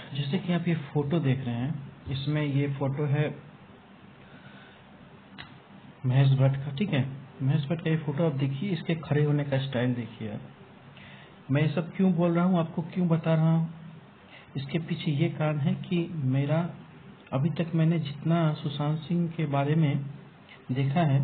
जैसे कि आप ये फोटो देख रहे हैं, इसमें ये फोटो है महेश भट्ट का। ठीक है, महेश भट्ट का ये फोटो आप देखिए, इसके खड़े होने का स्टाइल देखिए आप। मैं ये सब क्यों बोल रहा हूँ, आपको क्यों बता रहा हूँ, इसके पीछे ये कारण है कि मेरा अभी तक मैंने जितना सुशांत सिंह के बारे में देखा है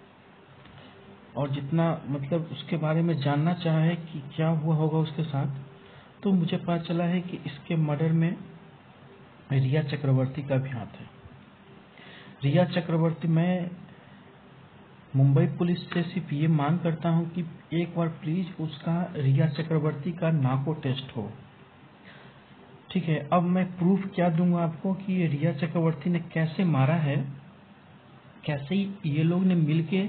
और जितना मतलब उसके बारे में जानना चाहा है कि क्या हुआ होगा उसके साथ, तो मुझे पता चला है कि इसके मर्डर में रिया चक्रवर्ती का भी हाथ है। रिया चक्रवर्ती, मैं मुंबई पुलिस से सिर्फ ये मांग करता हूं कि एक बार प्लीज उसका रिया चक्रवर्ती का नार्को टेस्ट हो। ठीक है, अब मैं प्रूफ क्या दूंगा आपको कि ये रिया चक्रवर्ती ने कैसे मारा है, कैसे ये लोग ने मिलके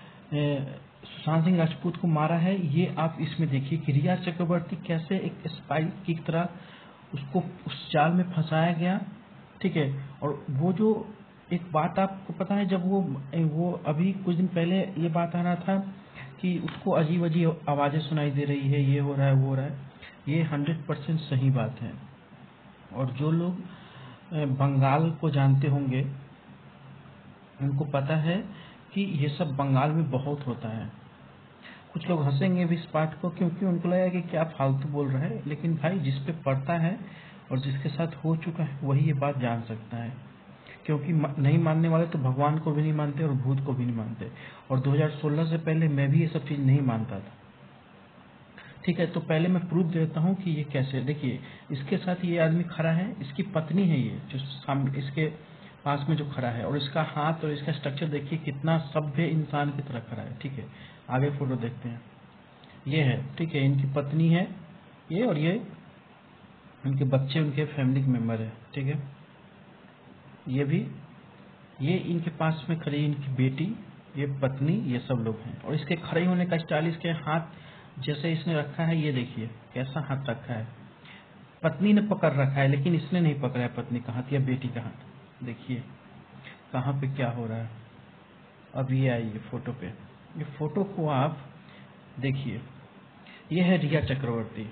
सुशांत सिंह राजपूत को मारा है। ये आप इसमें देखिए कि रिया चक्रवर्ती कैसे एक स्पाई की तरह उसको उस जाल में फंसाया गया। ठीक है, और वो जो एक बात आपको पता है, जब वो अभी कुछ दिन पहले ये बात आ रहा था कि उसको अजीब अजीब आवाज़ें सुनाई दे रही है, ये हो रहा है वो हो रहा है, ये 100% सही बात है। और जो लोग बंगाल को जानते होंगे उनको पता है कि ये सब बंगाल में बहुत होता है। कुछ लोग हंसेंगे भी इस बात को, क्योंकि उनको लगेगा कि क्या फालतू बोल रहा है, लेकिन भाई जिस पे पड़ता है और जिसके साथ हो चुका है वही ये बात जान सकता है। क्योंकि नहीं मानने वाले तो भगवान को भी नहीं मानते और भूत को भी नहीं मानते। और 2016 से पहले मैं भी ये सब चीज़ नहीं मानता था। ठीक है, तो पहले मैं प्रूफ देता हूँ कि ये कैसे। देखिए, इसके साथ ये आदमी खड़ा है, इसकी पत्नी है ये जो सामने इसके पास में जो खड़ा है, और इसका हाथ और इसका स्ट्रक्चर देखिए कितना सभ्य इंसान की तरह खड़ा है। ठीक है, आगे फोटो देखते हैं। ये है, ठीक है, इनकी पत्नी है ये, और ये इनके बच्चे, उनके फैमिली के मेम्बर है। ठीक है, ये भी, ये इनके पास में खड़ी इनकी बेटी, ये पत्नी, ये सब लोग हैं। और इसके खड़े होने का स्टाइल, इसके हाथ जैसे इसने रखा है, ये देखिए कैसा हाथ रखा है। पत्नी ने पकड़ रखा है लेकिन इसने नहीं पकड़ा है पत्नी का हाथ या बेटी का हाथ। देखिए कहाँ पे क्या हो रहा है। अब ये आइए फोटो पे, ये फोटो को आप देखिए, ये है रिया चक्रवर्ती।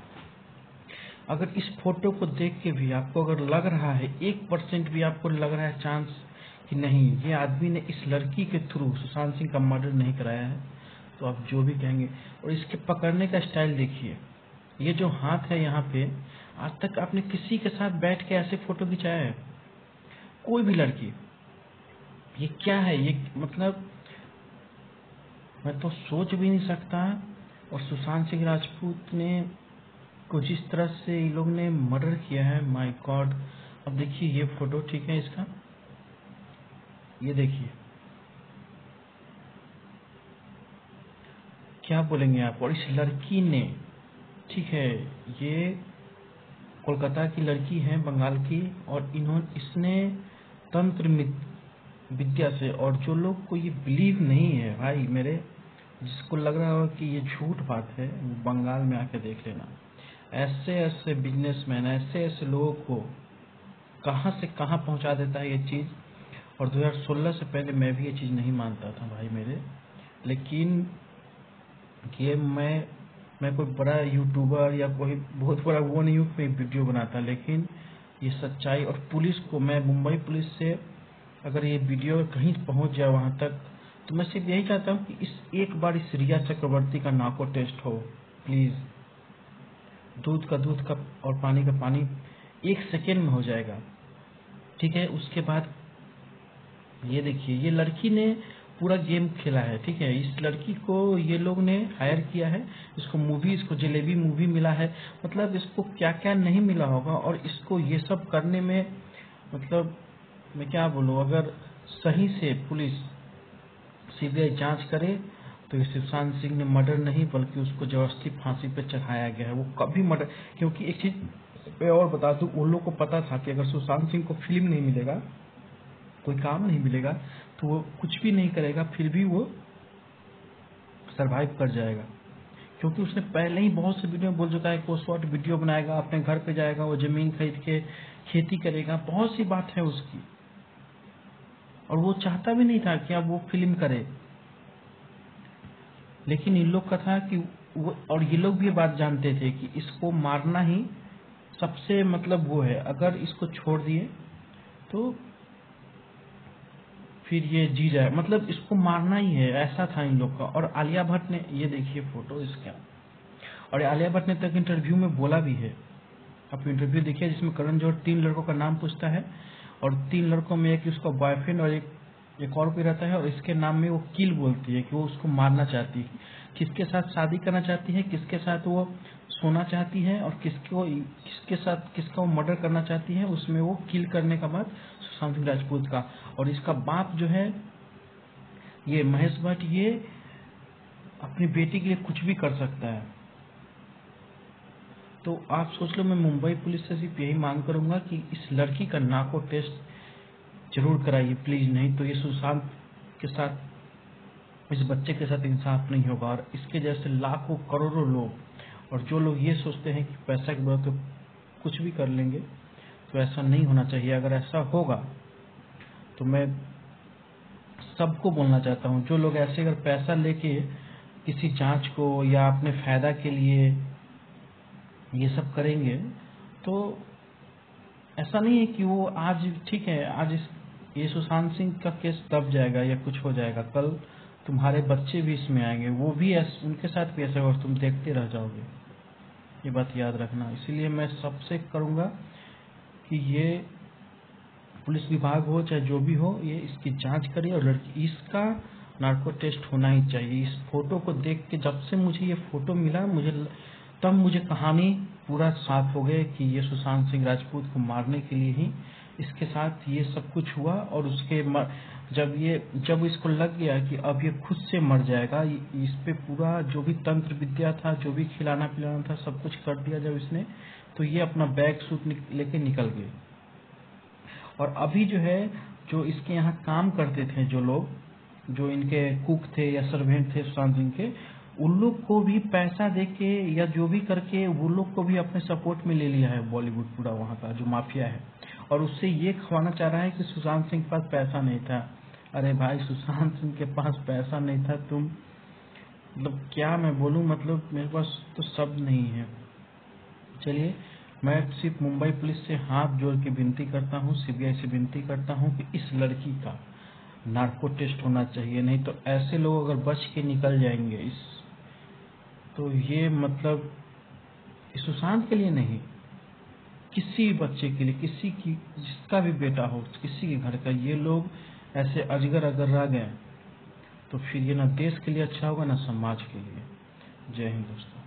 अगर इस फोटो को देख के भी आपको अगर लग रहा है 1% भी आपको लग रहा है चांस कि नहीं ये आदमी ने इस लड़की के थ्रू सुशांत सिंह का मर्डर नहीं कराया है, तो आप जो भी कहेंगे। और इसके पकड़ने का स्टाइल देखिए, ये जो हाथ है यहाँ पे, आज तक आपने किसी के साथ बैठ के ऐसे फोटो खिंचाया है? कोई भी लड़की? ये क्या है ये, मतलब मैं तो सोच भी नहीं सकता। और सुशांत सिंह राजपूत ने को जिस तरह से ये लोग ने मर्डर किया है, माय गॉड। अब देखिए ये फोटो, ठीक है, इसका ये देखिए क्या बोलेंगे आप। और इस लड़की ने, ठीक है, ये कोलकाता की लड़की है, बंगाल की, और इसने तंत्र विद्या से, और जो लोग को ये बिलीव नहीं है भाई मेरे, जिसको लग रहा हो कि ये झूठ बात है, वो बंगाल में आके देख लेना। ऐसे ऐसे बिजनेसमैन, ऐसे ऐसे लोगों को कहाँ से कहाँ पहुंचा देता है ये चीज़। और 2016 से पहले मैं भी ये चीज़ नहीं मानता था भाई मेरे, लेकिन ये मैं कोई बड़ा यूट्यूबर या कोई बहुत बड़ा वो नहीं हूँ कोई वीडियो बनाता, लेकिन ये सच्चाई। और पुलिस को, मैं मुंबई पुलिस से अगर ये वीडियो कहीं पहुंच जाए वहाँ तक, तो मैं सिर्फ यही चाहता हूँ कि इस एक बार इस रिया चक्रवर्ती का नार्को टेस्ट हो प्लीज़। दूध का दूध का और पानी का पानी 1 सेकेंड में हो जाएगा। ठीक है, उसके बाद ये देखिए, ये लड़की ने पूरा गेम खेला है। ठीक है, इस लड़की को ये लोग ने हायर किया है, इसको जलेबी मूवी मिला है, मतलब इसको क्या क्या नहीं मिला होगा। और इसको ये सब करने में, मतलब मैं क्या बोलूँ, अगर सही से पुलिस सीबीआई जांच करे तो सुशांत सिंह ने मर्डर नहीं बल्कि उसको जबरदस्ती फांसी पे चढ़ाया गया है। वो कभी मर्डर, क्योंकि एक चीज मैं और बता दूं, उन लोग को पता था कि अगर सुशांत सिंह को फिल्म नहीं मिलेगा, कोई काम नहीं मिलेगा, तो वो कुछ भी नहीं करेगा, फिर भी वो सरवाइव कर जाएगा। क्योंकि उसने पहले ही बहुत से वीडियो में बोल चुका है कि वो शॉर्ट वीडियो बनाएगा, अपने घर पे जाएगा, वो जमीन खरीद के खेती करेगा, बहुत सी बात है उसकी। और वो चाहता भी नहीं था कि अब वो फिल्म करे, लेकिन इन लोग का था कि वो, और ये लोग भी ये बात जानते थे कि इसको मारना ही सबसे मतलब वो है, अगर इसको छोड़ दिए तो फिर ये जी जाए, मतलब इसको मारना ही है, ऐसा था इन लोग का। और आलिया भट्ट ने, ये देखिए फोटो इसका, और आलिया भट्ट ने तक इंटरव्यू में बोला भी है, आप इंटरव्यू देखिए जिसमें करण जौहर 3 लड़कों का नाम पूछता है, और 3 लड़कों में एक उसका बॉयफ्रेंड और एक और कोई रहता है, और इसके नाम में वो किल बोलती है कि वो उसको मारना चाहती है, किसके साथ शादी करना चाहती है, किसके साथ वो सोना चाहती है, और किसके साथ किसका वो मर्डर करना चाहती है, उसमें वो किल करने का बाद सुशांत सिंह राजपूत का। और इसका बाप जो है ये महेश भट्ट, ये अपनी बेटी के लिए कुछ भी कर सकता है। तो आप सोच लो, मैं मुंबई पुलिस से सिर्फ यही मांग करूंगा कि इस लड़की का नार्को टेस्ट जरूर कराइए प्लीज, नहीं तो ये सुशांत के साथ, इस बच्चे के साथ इंसाफ नहीं होगा। और इसके जैसे लाखों करोड़ों लोग, और जो लोग ये सोचते हैं कि पैसा के बल तो कुछ भी कर लेंगे, तो ऐसा नहीं होना चाहिए। अगर ऐसा होगा तो मैं सबको बोलना चाहता हूँ, जो लोग ऐसे अगर पैसा लेके किसी जांच को या अपने फायदा के लिए ये सब करेंगे, तो ऐसा नहीं है कि वो आज ठीक है, आज ये सुशांत सिंह का केस दब जाएगा या कुछ हो जाएगा, कल तुम्हारे बच्चे भी इसमें आएंगे, वो भी उनके साथ भी ऐसा होगा, तुम देखते रह जाओगे। ये बात याद रखना। इसीलिए मैं सबसे करूंगा कि ये पुलिस विभाग हो चाहे जो भी हो, ये इसकी जांच करे, और लड़की इसका नार्को टेस्ट होना ही चाहिए। इस फोटो को देख के, जब से मुझे ये फोटो मिला, तब मुझे कहानी पूरा साफ हो गया कि ये सुशांत सिंह राजपूत को मारने के लिए ही इसके साथ ये सब कुछ हुआ। और उसके जब इसको लग गया कि अब ये खुद से मर जाएगा, इस पे पूरा जो भी तंत्र विद्या था, जो भी खिलाना पिलाना था, सब कुछ कर दिया जब इसने, तो ये अपना बैग सूट लेके निकल गए। और अभी जो है, जो इसके यहाँ काम करते थे, जो लोग, जो इनके कुक थे या सर्वेंट थे सुशांत सिंह के, उन लोग को भी पैसा देके या जो भी करके वो लोग को भी अपने सपोर्ट में ले लिया है बॉलीवुड, पूरा वहाँ का जो माफिया है। और उससे ये खवाना चाह रहा है कि सुशांत सिंह के पास पैसा नहीं था। अरे भाई, सुशांत सिंह के पास पैसा नहीं था, तुम मतलब क्या मैं बोलूँ, मतलब मेरे पास तो शब्द नहीं है। चलिए, मैं सिर्फ मुंबई पुलिस से हाथ जोड़ के विनती करता हूँ, सीबीआई से विनती करता हूँ कि इस लड़की का नार्को टेस्ट होना चाहिए, नहीं तो ऐसे लोग अगर बच के निकल जाएंगे तो ये मतलब सुशांत के लिए नहीं, किसी भी बच्चे के लिए, किसी की जिसका भी बेटा हो, किसी के घर का, ये लोग ऐसे अजगर अगर रह गए तो फिर ये ना देश के लिए अच्छा होगा ना समाज के लिए। जय हिंद दोस्तों।